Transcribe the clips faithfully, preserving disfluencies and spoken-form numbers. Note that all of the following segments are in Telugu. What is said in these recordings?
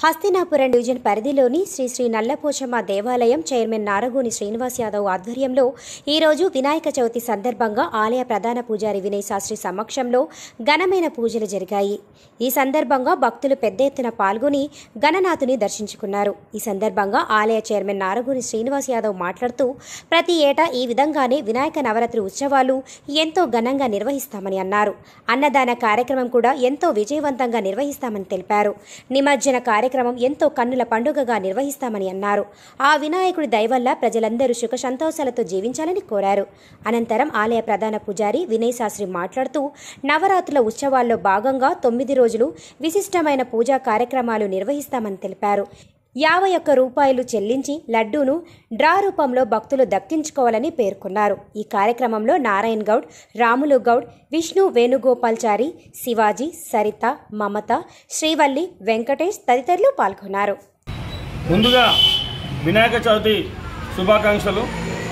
హస్తినాపురం డివిజన్ పరిధిలోని శ్రీ శ్రీ నల్లపోచమ్మ దేవాలయం చైర్మన్ నారగోని శ్రీనివాస్ యాదవ్ ఆధ్వర్యంలో ఈరోజు వినాయక చవితి సందర్భంగా ఆలయ ప్రధాన పూజారి వినయ్ శాస్త్రి సమక్షంలో ఘనమైన పూజలు జరిగాయి। ఈ సందర్భంగా భక్తులు పెద్ద ఎత్తున పాల్గొని గణనాథుని దర్శించుకున్నారు। ఈ సందర్భంగా ఆలయ చైర్మన్ నారగోని శ్రీనివాస్ యాదవ్ మాట్లాడుతూ ప్రతి ఏటా ఈ విధంగానే వినాయక నవరాత్రి ఉత్సవాలు ఎంతో ఘనంగా నిర్వహిస్తామని అన్నారు। అన్నదాన కార్యక్రమం కూడా ఎంతో విజయవంతంగా నిర్వహిస్తామని తెలిపారు। నిమజ్జన కార్యక్రమం ఎంతో కన్నుల పండుగగా నిర్వహిస్తామని అన్నారు। ఆ వినాయకుడి దయ వల్ల ప్రజలందరూ సుఖ సంతోషాలతో జీవించాలని కోరారు। అనంతరం ఆలయ ప్రధాన పూజారి వినయ్ శాస్త్రి మాట్లాడుతూ నవరాత్రుల ఉత్సవాల్లో భాగంగా తొమ్మిది రోజులు విశిష్టమైన పూజా కార్యక్రమాలు నిర్వహిస్తామని తెలిపారు। యాభై ఒక్క రూపాయలు చెల్లించి లడ్డూను డ్రా రూపంలో భక్తులు దక్కించుకోవాలని పేర్కొన్నారు। ఈ కార్యక్రమంలో నారాయణ్ గౌడ్, రాములు గౌడ్, విష్ణు వేణుగోపాల్చారి, శివాజీ, సరిత, మమత, శ్రీవల్లి, వెంకటేష్ తదితరులు పాల్గొన్నారు। ముందుగా వినాయక చవితి శుభాకాంక్షలు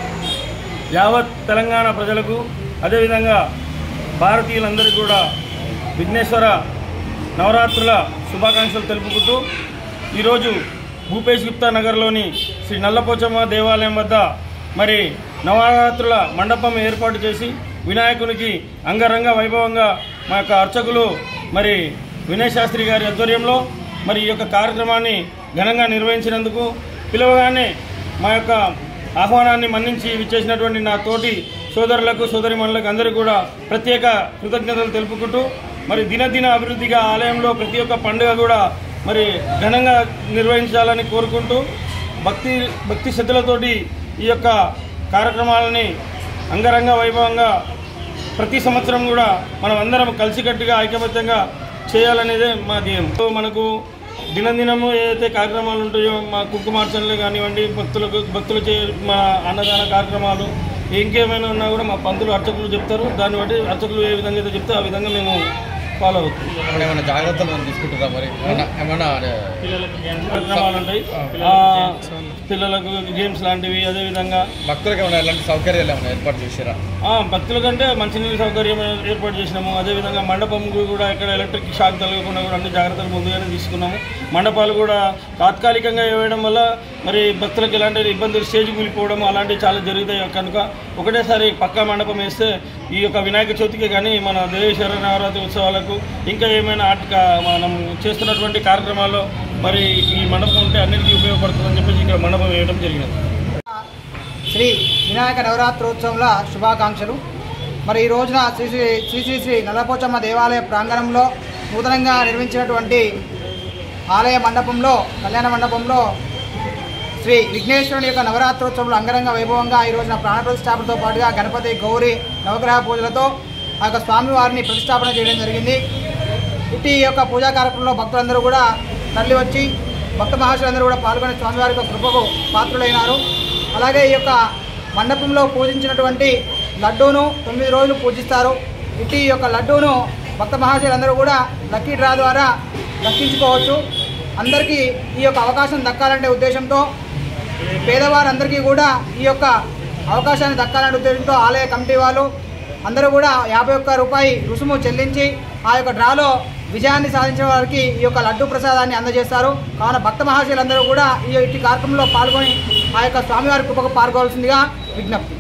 యావత్ తెలంగాణ ప్రజలకు, అదేవిధంగా భారతీయులందరికీ కూడా విఘ్నేశ్వర నవరాత్రుల శుభాకాంక్షలు తెలుపుకుంటూ ఈరోజు భూపేష్ గుప్తా నగర్లోని శ్రీ నల్లపోచమ్మ దేవాలయం వద్ద మరి నవరాత్రుల మండపం ఏర్పాటు చేసి వినాయకునికి అంగరంగ వైభవంగా మా యొక్క అర్చకులు మరి వినయ్ శాస్త్రి గారి ఆధ్వర్యంలో మరి ఈ యొక్క కార్యక్రమాన్ని ఘనంగా నిర్వహించినందుకు, పిలవగానే మా యొక్క ఆహ్వానాన్ని మన్నించి విచ్చేసినటువంటి నా తోటి సోదరులకు సోదరిమణులకు అందరికీ కూడా ప్రత్యేక కృతజ్ఞతలు తెలుపుకుంటూ మరి దినదిన అభివృద్ధిగా ఆలయంలో ప్రతి ఒక్క పండుగ కూడా మరి ఘనంగా నిర్వహించాలని కోరుకుంటూ భక్తి భక్తి శ్రద్ధలతోటి ఈ యొక్క కార్యక్రమాలని అంగరంగ వైభవంగా ప్రతి సంవత్సరం కూడా మనం అందరం కలిసికట్టుగా ఐకమత్యంగా చేయాలనేదే మా ధ్యేయం। మనకు దినదినము ఏదైతే కార్యక్రమాలు ఉంటాయో మా కుంకుమార్చనలు కానివ్వండి, భక్తులకు భక్తులు చే మా అన్నదాన కార్యక్రమాలు ఇంకేమైనా ఉన్నా కూడా మా పంతులు అర్చకులు చెప్తారు। దాన్ని బట్టి అర్చకులు ఏ విధంగా అయితే చెప్తే ఆ విధంగా మేము ఫాలో అవుతుంది। ఏమైనా జాగ్రత్తలు మనం తీసుకుంటారా? మరి ఏమన్నా కార్యక్రమాలు ఉంటాయి, పిల్లలకు గేమ్స్ లాంటివి, అదేవిధంగా భక్తులకు ఏమైనా ఎలాంటి సౌకర్యాలు ఏమైనా ఏర్పాటు చేశారా? భక్తుల కంటే మంచినీళ్ళ సౌకర్యం ఏర్పాటు చేసినాము। అదేవిధంగా మండపం కూడా ఎక్కడ ఎలక్ట్రిక్ షాక్ తగలకుండా కూడా అన్ని జాగ్రత్తలు ముందుగానే తీసుకున్నాము। మండపాలు కూడా తాత్కాలికంగా వేయడం వల్ల మరి భక్తులకు ఎలాంటి ఇబ్బందులు, స్టేజ్ కూలిపోవడం అలాంటివి చాలా జరుగుతాయి కనుక ఒకటేసారి పక్కా మండపం వేస్తే ఈ యొక్క వినాయక చవితికి కానీ మన దేవేశ్వర నవరాత్రి ఉత్సవాలకు ఇంకా ఏమైనా ఆట మనం చేస్తున్నటువంటి కార్యక్రమాల్లో మరి ఈ మండపం ఉంటే అన్నిటికీ ఉపయోగపడుతుందని చెప్పేసి ఇక్కడ మండపం వేయడం జరిగినది। శ్రీ వినాయక నవరాత్రోత్సవంల శుభాకాంక్షలు। మరి ఈ రోజున శ్రీ శ్రీ శ్రీ శ్రీ శ్రీ నల్లపోచమ్మ దేవాలయ ప్రాంగణంలో నూతనంగా నిర్మించినటువంటి ఆలయ మండపంలో, కళ్యాణ మండపంలో శ్రీ విఘ్నేశ్వరుని యొక్క నవరాత్రోత్సవంలో అంగరంగ వైభవంగా ఈ రోజున ప్రాణ ప్రతిష్టాపనతో పాటుగా గణపతి, గౌరీ, నవగ్రహ పూజలతో ఆ యొక్క స్వామివారిని ప్రతిష్టాపన చేయడం జరిగింది। ఇట్టి ఈ యొక్క పూజా కార్యక్రమంలో భక్తులందరూ కూడా తరలి వచ్చి భక్త మహాశులందరూ కూడా పాల్గొని స్వామివారి యొక్క కృపకు పాత్రులైనారు। అలాగే ఈ యొక్క మండపంలో పూజించినటువంటి లడ్డూను తొమ్మిది రోజులు పూజిస్తారు। ఇట్టి ఈ యొక్క లడ్డూను భక్త మహాశయులందరూ కూడా లక్కీ డ్రా ద్వారా దక్కించుకోవచ్చు। అందరికీ ఈ యొక్క అవకాశం దక్కాలంటే ఉద్దేశంతో పేదవారందరికీ కూడా ఈ యొక్క అవకాశాన్ని దక్కాలనే ఉద్దేశంతో ఆలయ కమిటీ వాళ్ళు అందరూ కూడా యాభై ఒక్క రూపాయి రుసుము చెల్లించి ఆ యొక్క డ్రాలో విజయాన్ని సాధించిన వారికి ఈ యొక్క లడ్డు ప్రసాదాన్ని అందజేస్తారు। కావున భక్త మహాశయులందరూ కూడా ఈ ఇట్టి కార్యక్రమంలో పాల్గొని ఆ యొక్క స్వామివారి కృపకు పాల్గొవాల్సిందిగా విజ్ఞప్తి।